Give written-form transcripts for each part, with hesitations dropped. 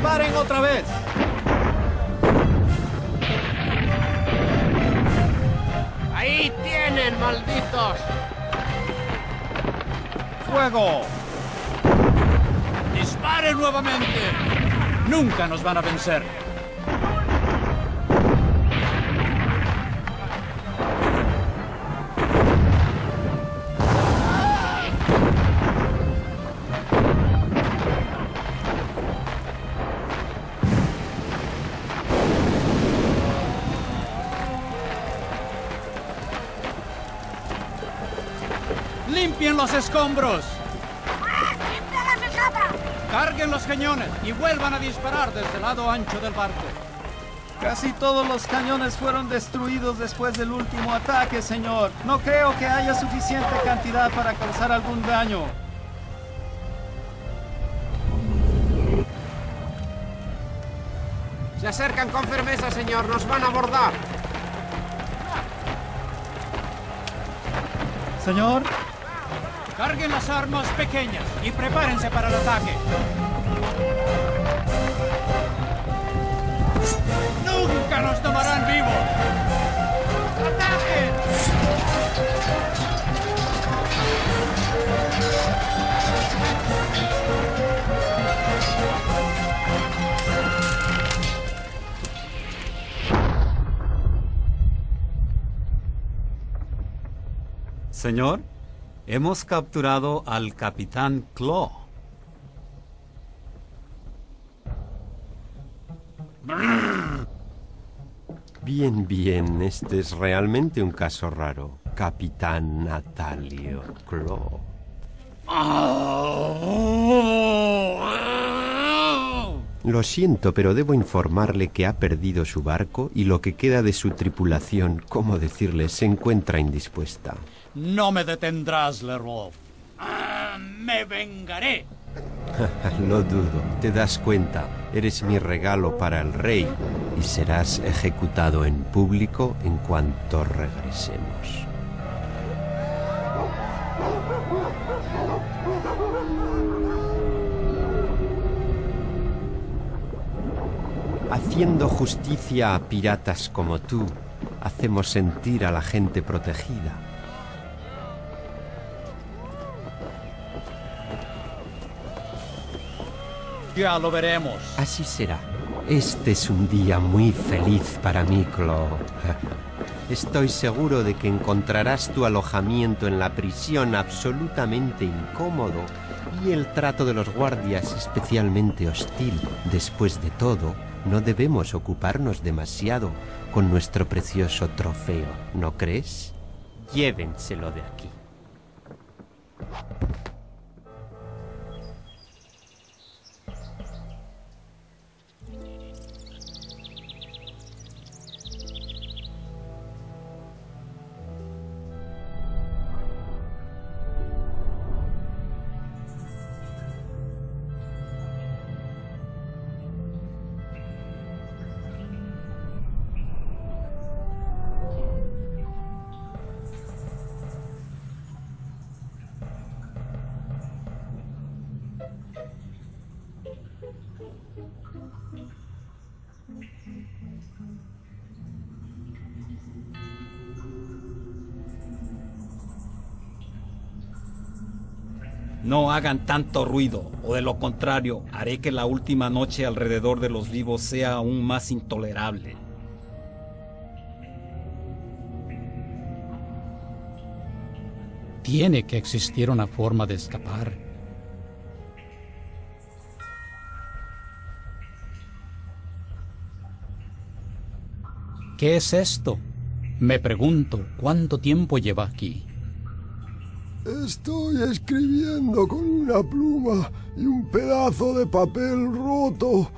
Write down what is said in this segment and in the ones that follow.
¡Disparen otra vez! ¡Ahí tienen, malditos! ¡Fuego! ¡Disparen nuevamente! ¡Nunca nos van a vencer! ¡Limpien los escombros! ¡Carguen los cañones y vuelvan a disparar desde el lado ancho del barco! Casi todos los cañones fueron destruidos después del último ataque, señor. No creo que haya suficiente cantidad para causar algún daño. Se acercan con firmeza, señor. Nos van a abordar. Señor. Carguen las armas pequeñas y prepárense para el ataque. ¡Nunca nos tomarán vivos! ¡Ataquen! Señor, hemos capturado al Capitán Claw. Bien, bien, este es realmente un caso raro. Capitán Natalio Claw. Lo siento, pero debo informarle que ha perdido su barco y lo que queda de su tripulación, ¿cómo decirle?, se encuentra indispuesta. No me detendrás, Leroy. ¡Me vengaré! Lo dudo. Te das cuenta. Eres mi regalo para el rey y serás ejecutado en público en cuanto regresemos. Haciendo justicia a piratas como tú, hacemos sentir a la gente protegida. Ya lo veremos. Así será. Este es un día muy feliz para mí, Claw. Estoy seguro de que encontrarás tu alojamiento en la prisión absolutamente incómodo y el trato de los guardias especialmente hostil. Después de todo, no debemos ocuparnos demasiado con nuestro precioso trofeo, ¿no crees? Llévenselo de aquí. No hagan tanto ruido, o de lo contrario, haré que la última noche alrededor de los vivos sea aún más intolerable. Tiene que existir una forma de escapar. ¿Qué es esto? Me pregunto, ¿cuánto tiempo lleva aquí? Estoy escribiendo con una pluma y un pedazo de papel roto.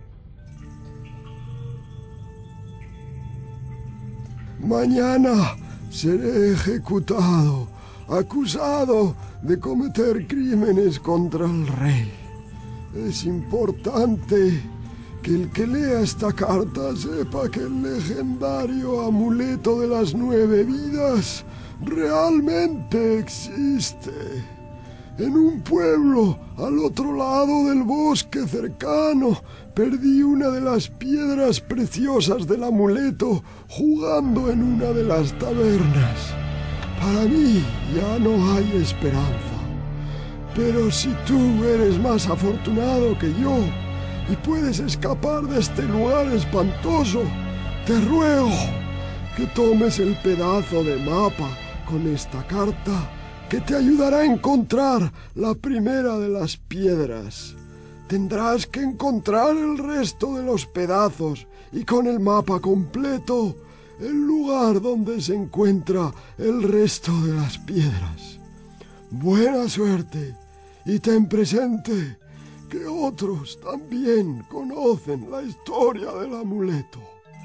Mañana seré ejecutado, acusado de cometer crímenes contra el rey. Es importante que el que lea esta carta sepa que el legendario amuleto de las 9 vidas realmente existe. En un pueblo, al otro lado del bosque cercano, perdí una de las piedras preciosas del amuleto jugando en una de las tabernas. Para mí ya no hay esperanza. Pero si tú eres más afortunado que yo y puedes escapar de este lugar espantoso, te ruego que tomes el pedazo de mapa con esta carta que te ayudará a encontrar la primera de las piedras. Tendrás que encontrar el resto de los pedazos y con el mapa completo el lugar donde se encuentra el resto de las piedras. Buena suerte y ten presente que otros también conocen la historia del amuleto.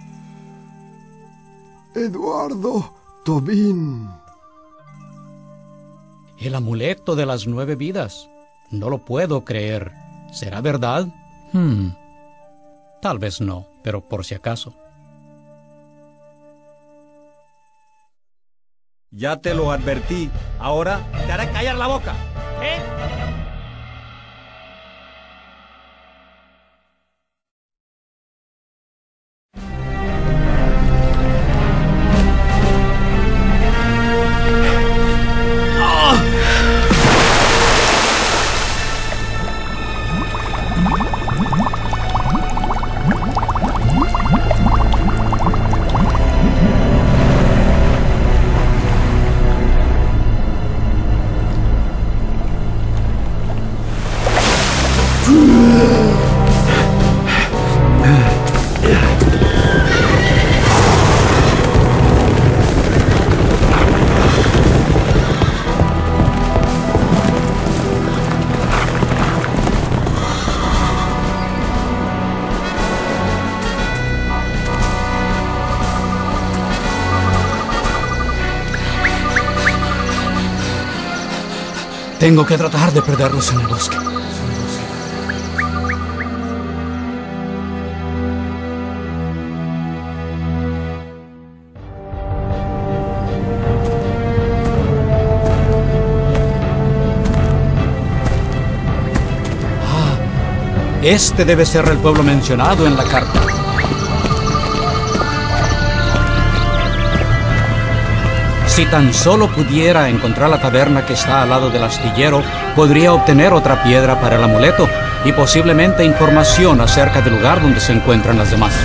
Eduardo Tobin. El amuleto de las 9 vidas. No lo puedo creer. ¿Será verdad? Tal vez no, pero por si acaso. Ya te lo advertí. Ahora te haré callar la boca. ¿Eh? Tengo que tratar de perderlos en el bosque. Este debe ser el pueblo mencionado en la carta. Si tan solo pudiera encontrar la taberna que está al lado del astillero, podría obtener otra piedra para el amuleto y posiblemente información acerca del lugar donde se encuentran las demás.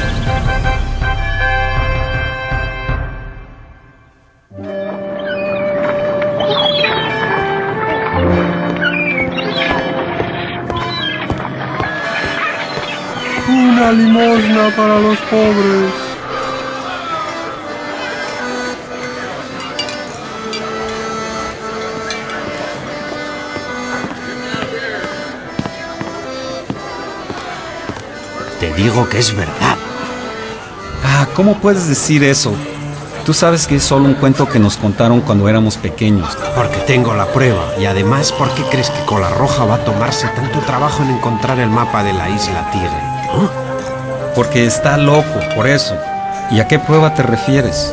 Una limosna para los pobres. Te digo que es verdad. ¿Cómo puedes decir eso? Tú sabes que es solo un cuento que nos contaron cuando éramos pequeños. Porque tengo la prueba. Y además, ¿por qué crees que Colarroja va a tomarse tanto trabajo en encontrar el mapa de la isla Tigre? Porque está loco, por eso. ¿Y a qué prueba te refieres?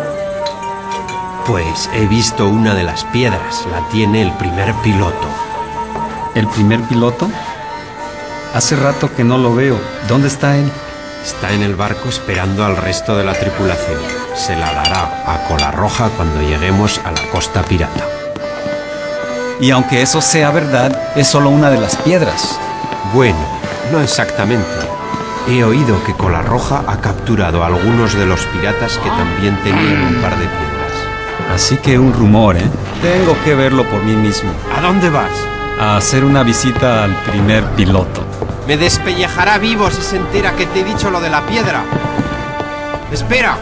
Pues he visto una de las piedras. La tiene el primer piloto. ¿El primer piloto? Hace rato que no lo veo. ¿Dónde está él? Está en el barco esperando al resto de la tripulación. Se la dará a Colarroja cuando lleguemos a la costa pirata. Y aunque eso sea verdad, es solo una de las piedras. Bueno, no exactamente. He oído que Colarroja ha capturado a algunos de los piratas que también tenían un par de piedras. Así que un rumor, ¿eh? Tengo que verlo por mí mismo. ¿A dónde vas? A hacer una visita al primer piloto. Me despellejará vivo si se entera que te he dicho lo de la piedra. ¡Espera!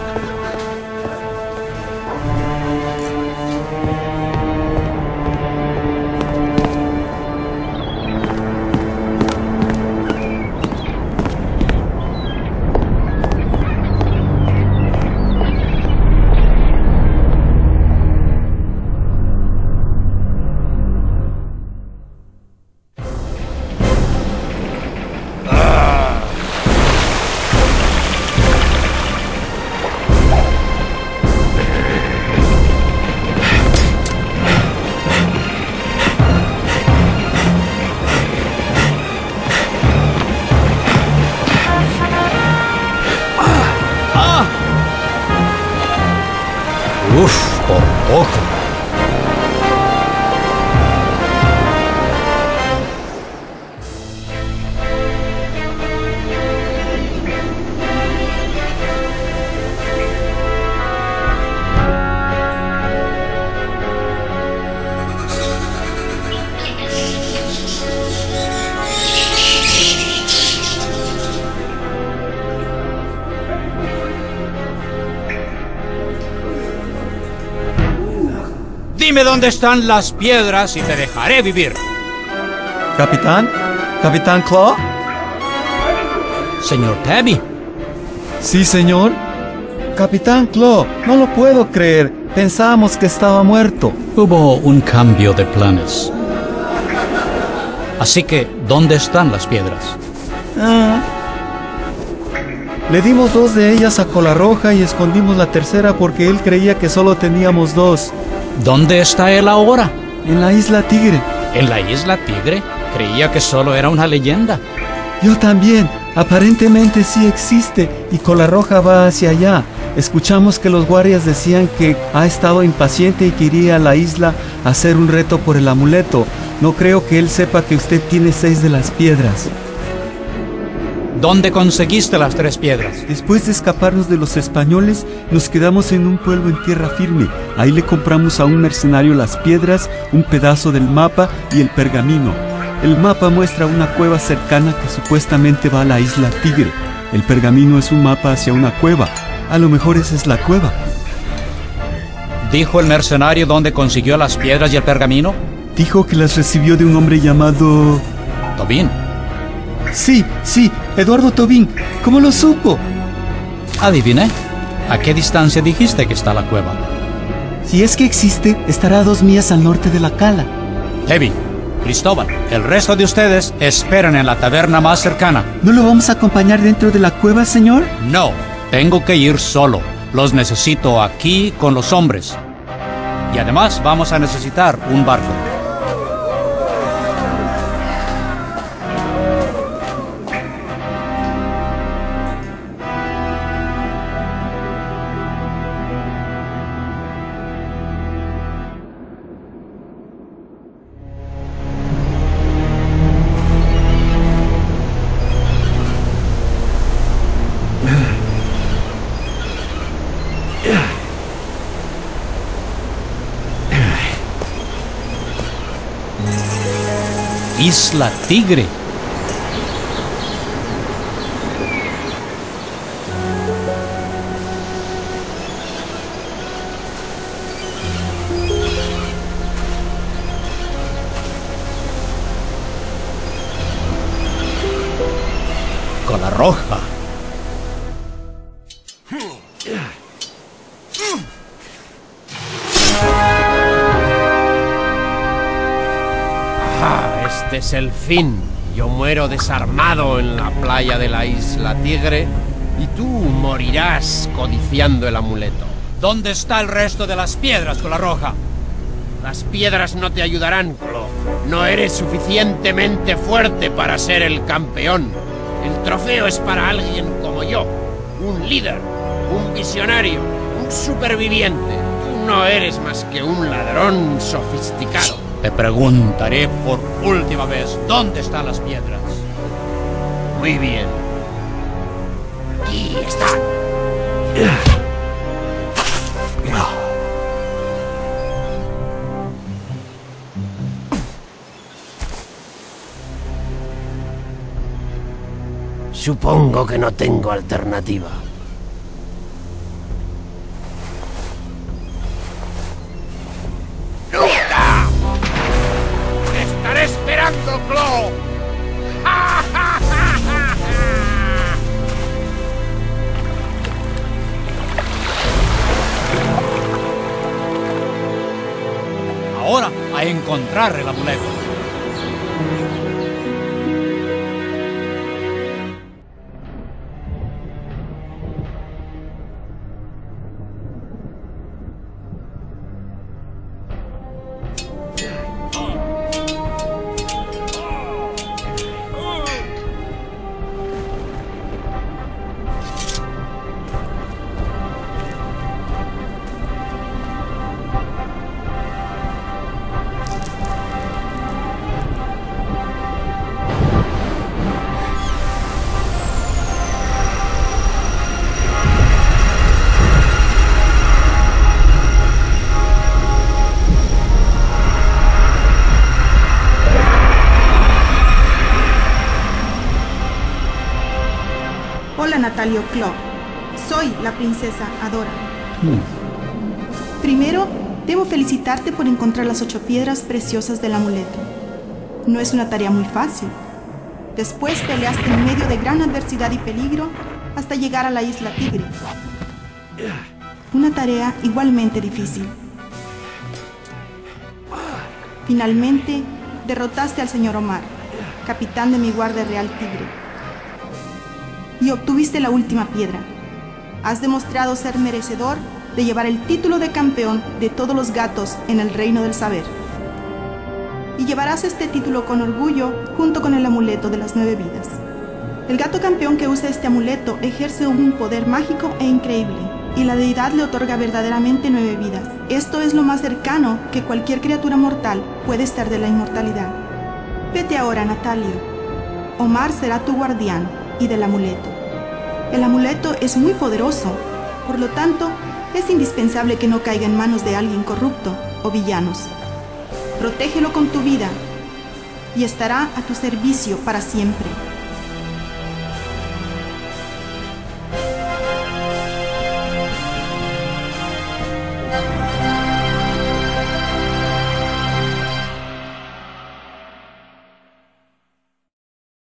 Uf, por poco. Dime dónde están las piedras y te dejaré vivir. ¿Capitán? ¿Capitán Claw? Señor Tabby. Sí, señor. Capitán Claw, no lo puedo creer. Pensábamos que estaba muerto. Hubo un cambio de planes. Así que, ¿dónde están las piedras? Le dimos 2 de ellas a Colarroja y escondimos la tercera porque él creía que solo teníamos 2. ¿Dónde está él ahora? En la Isla Tigre. ¿En la Isla Tigre? Creía que solo era una leyenda. Yo también. Aparentemente sí existe y Colarroja va hacia allá. Escuchamos que los guardias decían que ha estado impaciente y que iría a la isla a hacer un reto por el amuleto. No creo que él sepa que usted tiene 6 de las piedras. ¿Dónde conseguiste las 3 piedras? Después de escaparnos de los españoles, nos quedamos en un pueblo en tierra firme. Ahí le compramos a un mercenario las piedras, un pedazo del mapa y el pergamino. El mapa muestra una cueva cercana que supuestamente va a la Isla Tigre. El pergamino es un mapa hacia una cueva. A lo mejor esa es la cueva. ¿Dijo el mercenario dónde consiguió las piedras y el pergamino? Dijo que las recibió de un hombre llamado... Tobín. Sí, Eduardo Tobín. ¿Cómo lo supo? Adiviné. ¿A qué distancia dijiste que está la cueva? Si es que existe, estará a 2 millas al norte de la cala. Heavy, Cristóbal, el resto de ustedes esperen en la taberna más cercana. ¿No lo vamos a acompañar dentro de la cueva, señor? No, tengo que ir solo. Los necesito aquí con los hombres. Y además vamos a necesitar un barco. Isla Tigre. Colarroja. Este es el fin. Yo muero desarmado en la playa de la Isla Tigre y tú morirás codiciando el amuleto. ¿Dónde está el resto de las piedras, Colarroja? Las piedras no te ayudarán, Clo. No eres suficientemente fuerte para ser el campeón. El trofeo es para alguien como yo. Un líder, un visionario, un superviviente. Tú no eres más que un ladrón sofisticado. Te preguntaré por última vez, ¿dónde están las piedras? Muy bien. Aquí están. Supongo que no tengo alternativa. ¡Nunca! ¡Te estaré esperando, Clo! Ahora a encontrar el amuleto. Natalio Clo. Soy la princesa Adora. Primero, debo felicitarte por encontrar las 8 piedras preciosas del amuleto. No es una tarea muy fácil. Después peleaste en medio de gran adversidad y peligro hasta llegar a la isla Tigre. Una tarea igualmente difícil. Finalmente, derrotaste al señor Omar, capitán de mi guardia real Tigre. Y obtuviste la última piedra. Has demostrado ser merecedor de llevar el título de campeón de todos los gatos en el reino del saber. Y llevarás este título con orgullo junto con el amuleto de las 9 vidas. El gato campeón que usa este amuleto ejerce un poder mágico e increíble, y la deidad le otorga verdaderamente 9 vidas. Esto es lo más cercano que cualquier criatura mortal puede estar de la inmortalidad. Vete ahora, Natalio. Omar será tu guardián y del amuleto. El amuleto es muy poderoso, por lo tanto, es indispensable que no caiga en manos de alguien corrupto o villanos. Protégelo con tu vida y estará a tu servicio para siempre.